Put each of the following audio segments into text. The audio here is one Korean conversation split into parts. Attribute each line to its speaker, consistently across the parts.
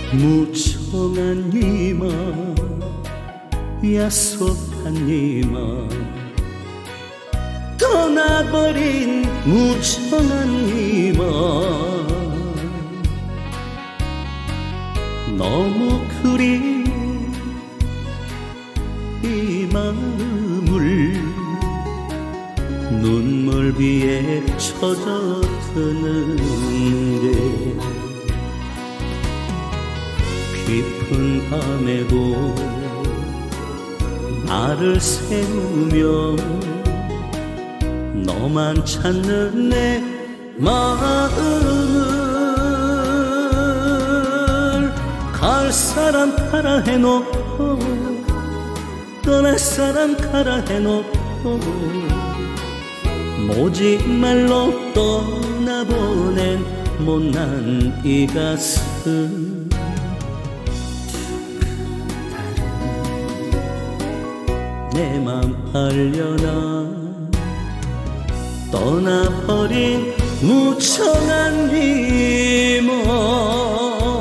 Speaker 1: 무청한 이마 야속한 이마 떠나버린 무청한 이마 너무 그리운 이 마음을 눈물비에 젖어드는데 깊은 밤에도 나를 세우며 너만 찾는 내 마음을 갈 사람 가라 해놓고 떠날 사람 가라 해놓고 모지 말로 떠나보낸 못난 이 가슴 내 맘 알려나 떠나버린 무청한 이모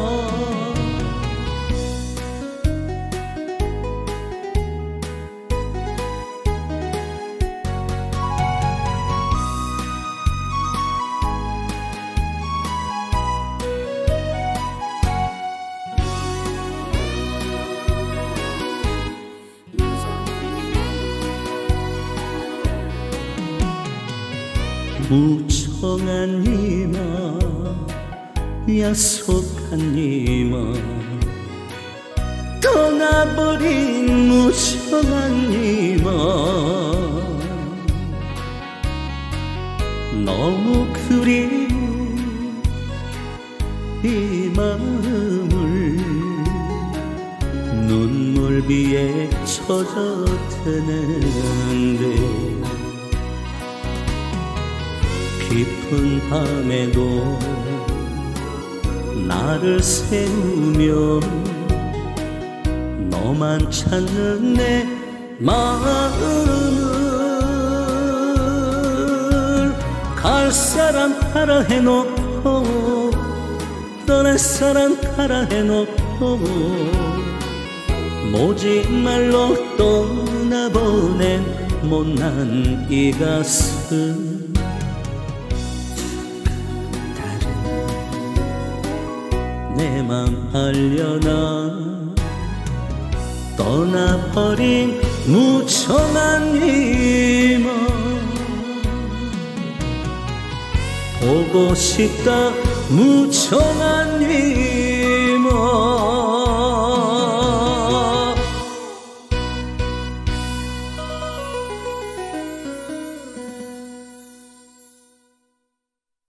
Speaker 1: 무청한 이마 야속한 이마 떠나버린 무청한 이마 너무 그리운 이 마음을 눈물비에 젖어드는데 깊은 밤에도 나를 세우며 너만 찾는 내 마음을 갈 사람 가라 해놓고 떠날 사람 가라 해놓고 모지 말로 떠나보낸 못난 이 가슴 내 맘 알려나 떠나버린 무청한 이마 보고 싶다 무청한 이마